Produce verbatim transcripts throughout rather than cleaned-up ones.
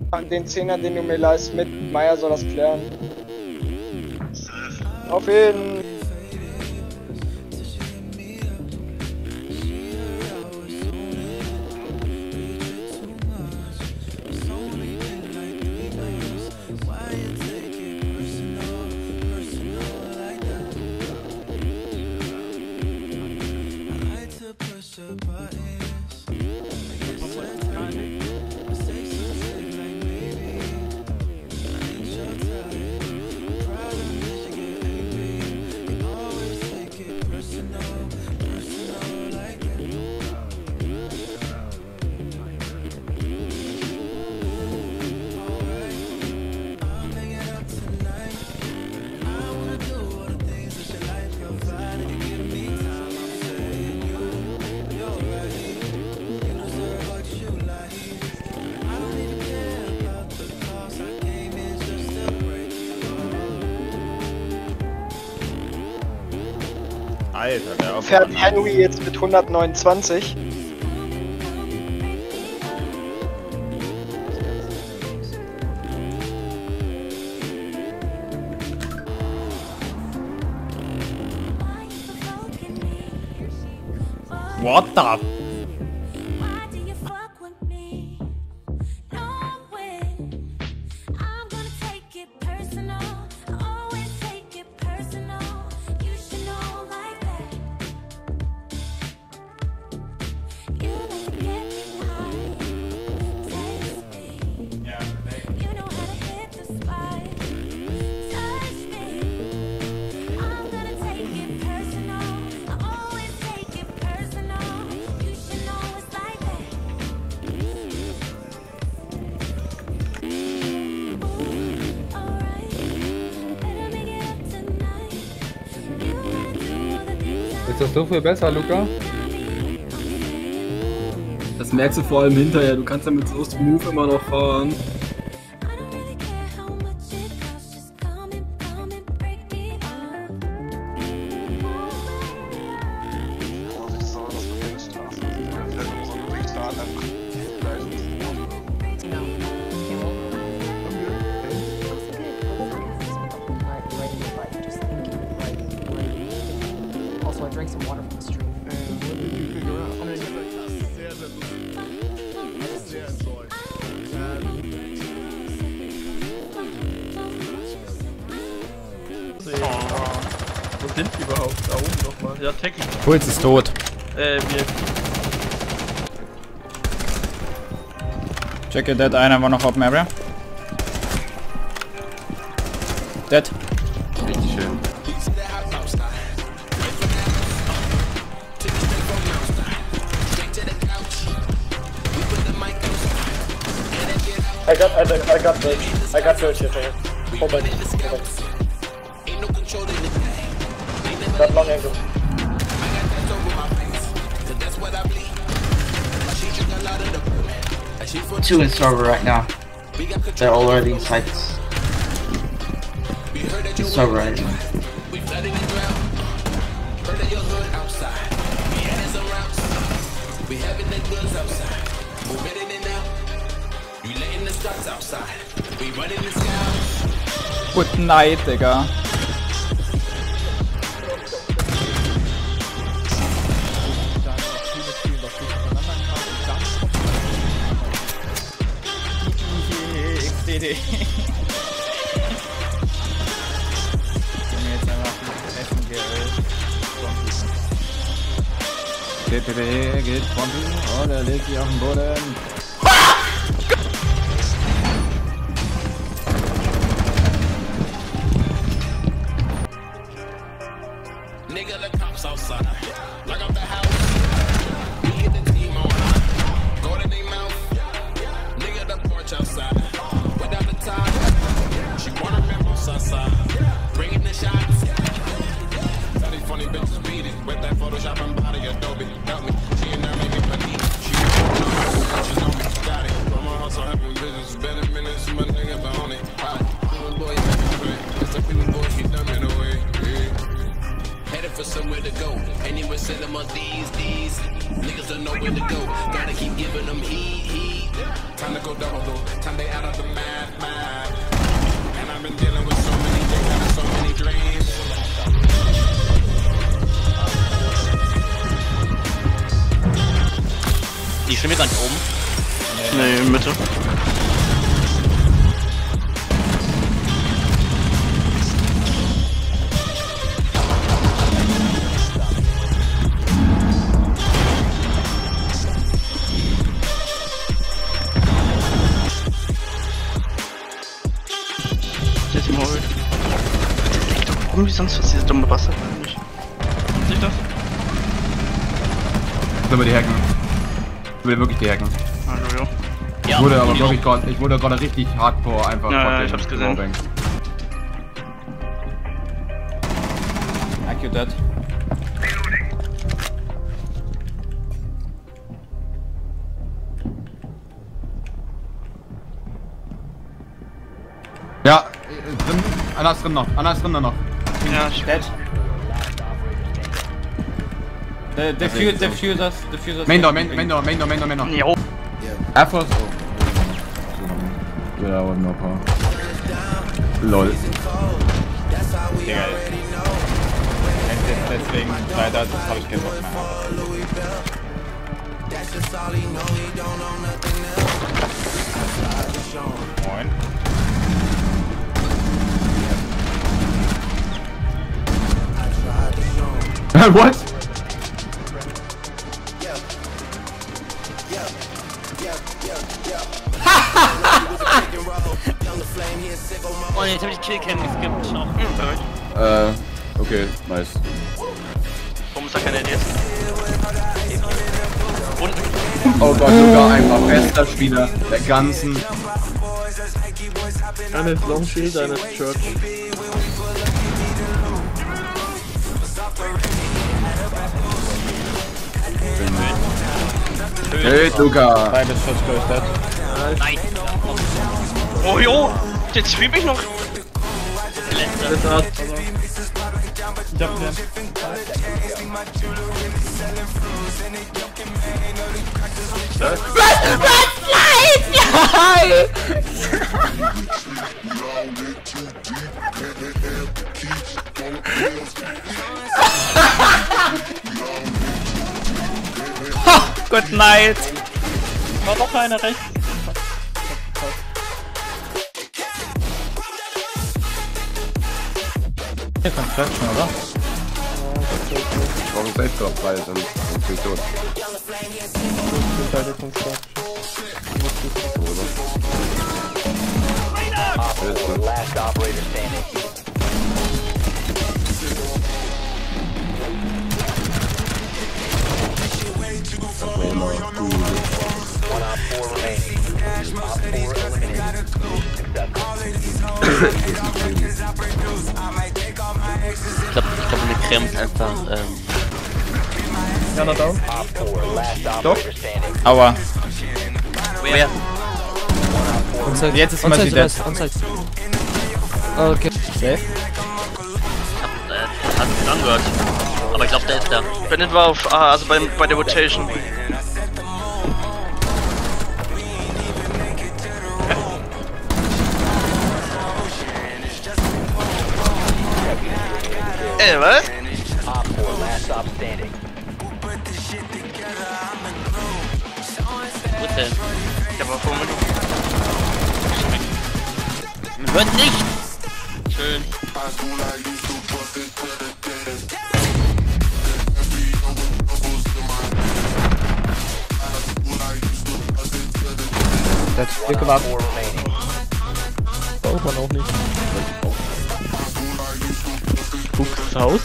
Den Zehner, den du mir leist, mit. Meier soll das klären. Auf jeden. Alter, der fährt Henry jetzt mit hundertneunundzwanzig. What the? Ist das so viel besser, Luca? Das merkst du vor allem hinterher, du kannst damit so smooth immer noch fahren. So I drank some water from the stream. And what did you figure out? I mean, sehr, sehr lustig. Sehr enttäuscht. Oh, wo sind die überhaupt? Da oben nochmal. Ja, Technik. Puls ist tot. Äh, wir. Check it dead, einer war noch Open Area. Dead. Richtig schön. I got, I, I got the, I got the shit here. Hold on, hold on. Got long angle. Two in server right now. They're already in sights. Server right now. Good night, Digga. X D D. Jetzt einfach mit Essen geölt. P P P geht Konten oder legt sie auf den Boden. Nigga, the cops outside. Lock up the house. We hit the team on. Go to their mouth. Nigga, the porch outside. Without the top. She wanna remember outside. Bringing the shots. Tell these funny bitches beat it. With that Photoshop and body Adobe. Help me. She in there making money. She she know me. Got it. I'm on hustle having business. Better minutes. My nigga the only. Boy, you make me pray. It's a people boy. He done me away. Headed for somewhere to go. Ain't even send them a these, these. Niggas don't know where to go. Gotta keep giving them heat, heat. Time to go double, time they out of the math, math. And I've been dealing with so many things, having so many dreams. Die stimmen gar nicht oben. Nee, Mitte. Jetzt mal holen. Warum wie sonst was diese dumme Wasser nicht? Sieht sich das? Sollen wir die hacken? Ich will wirklich die hacken. Hallo, jo. Ich Ja, wurde aber Video. wirklich gerade, ich wurde gerade richtig hardcore einfach Ja, ja, fucking ich hab's gesehen. Wallbang. I Q dead. Ja, äh, drin, einer ist drin noch, einer ist drin noch. Ja, ich Dead. The diffuse, diffusers, diffusers. Main door, main, main door, main door, main door, main door. Jo. Airforce. Ja, aber noch ein paar. Lol. Digga. Wenn es jetzt deswegen weiter, das habe ich keinen Bock mehr. Moin. What? Oh ne, jetzt hab ich die Killcam geskippt. Schau. Äh, okay, nice. Warum ist da keine Idee? Unten. Oh Gott, sogar einfach bester Spieler der ganzen. Eine ist Long Shield, eine ist Church. Hey, Luca. Beides Shots gelöstet. Nice. Oh jo, jetzt stream ich noch. Letzter. hat. Ich hab den. Good night! War doch einer rechts. Hier Construction, oder? Ich brauche einen Safe Drop frei, sonst bin ich tot. Last operator standing. One op four remaining. Op four eliminated. Ich glaube, ich glaub, eine Creme ist einfach. Ähm, Ja, da down. Op four, last operator standing. Aua. wer? Jetzt ist mal sie dead. Okay. Safe? Äh, hat sich angehört. Aber ich glaube, der ist da. Bennett war auf A, also bei, bei der Rotation. Ey, was? Op four, last stop standing. Wo ist der? Ich hab mal vor mir. Man hört nicht! Schön. Das One Glück op war. four remaining. Braucht man auch nicht. Guckst raus.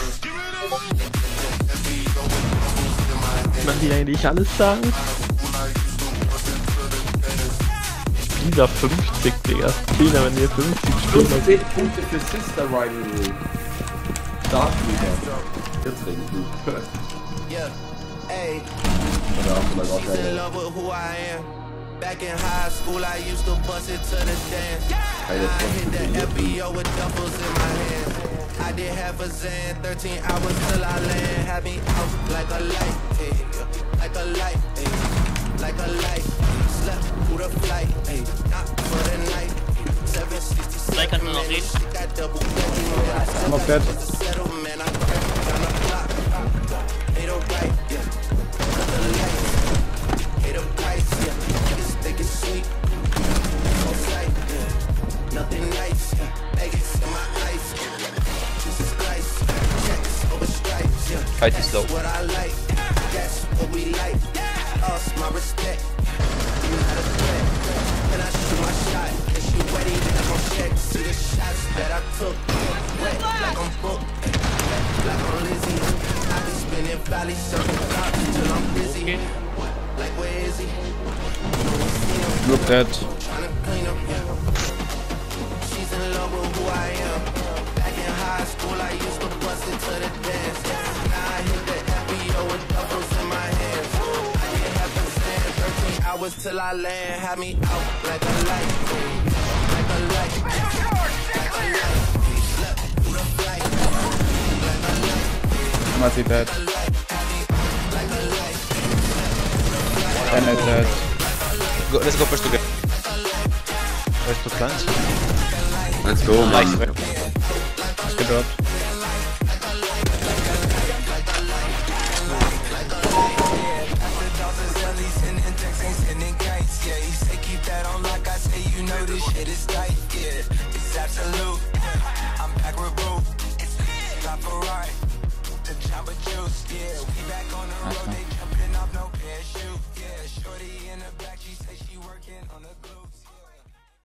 Man die eigentlich alles sagen? Dieser fünfzig, Digga. Spieler, wenn ihr fünfzig Stunden. fünfzehn Punkte für Sister Rivalry. Dark Leader. Jetzt reden du. Yeah. Hey. Oder hast du mal auch In love with who I am. Back in high school, I used to bust it to the dance. I hit the F B O with duffels in my hand. I did half a Zan, thirteen hours till I land. Had me out like a light, ayy, like a light, ayy, like a light. Slept through the flight, ayy, not for the night. seven sixty-seven, Zij kan er nog in. I'm not dead. Nothing nice, Vegas in my ice. Jesus Christ, checks over stripes. Fight is low. What I like, that's what we like. Lost my respect. You're not a threat. Then I shoot my shot. And she ready to come check. See the shots that I took. Wet like I'm booked. Like I'm Lizzie. I be spinning valley circle top till I'm busy. Like where is he? Look dead. Trying to clean up, yeah. She's in love with who I am. Back in high school, I used to bust it to the dance. Now I hit the F B O with doubles in my hands. I did half a Zan, thirteen hours till I land. Had me out like a light, like a light, like a light. Slept through the flight, like a light. Must be dead. Like a light. Ten is dead. Go, let's go first together. First to plant. Let's go, Nice. man. Let's get up. Nice one.